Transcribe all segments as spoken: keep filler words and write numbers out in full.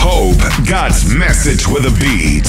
hope, God's message with a beat.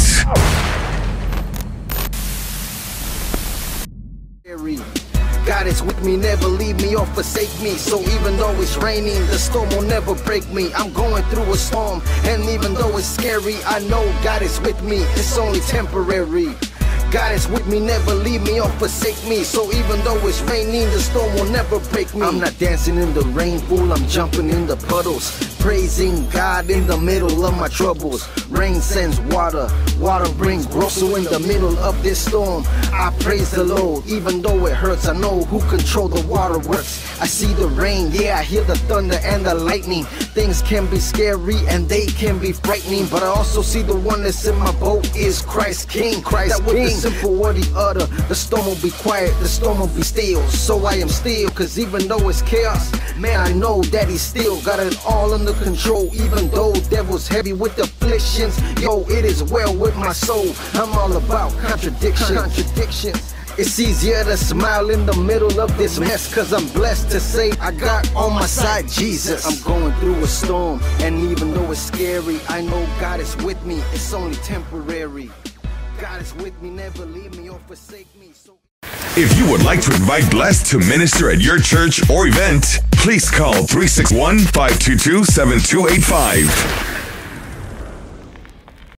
God is with me, never leave me or forsake me. So even though it's raining, the storm will never break me. I'm going through a storm, and even though it's scary, I know God is with me, it's only temporary. God is with me, never leave me or forsake me. So even though it's raining, the storm will never break me. I'm not dancing in the rain, fool, I'm jumping in the puddles, praising God in the middle of my troubles. Rain sends water, water brings growth. So in the middle of this storm, I praise the Lord. Even though it hurts, I know who control the waterworks. I see the rain, yeah, I hear the thunder and the lightning. Things can be scary and they can be frightening, but I also see the one that's in my boat is Christ King. Christ that King. Simple word he utter, the storm will be quiet, the storm will be still. So I am still, cause even though it's chaos, man, I know that he's still got it all under control. Even though devil's heavy with afflictions, yo, it is well with my soul. I'm all about contradictions. Contradictions. It's easier to smile in the middle of this mess, cause I'm blessed to say I got on my side Jesus. I'm going through a storm, and even though it's scary, I know God is with me, it's only temporary. God is with me, never leave me or forsake me. So if you would like to invite Blessed to minister at your church or event, please call three six one, five two two, seven two eight five.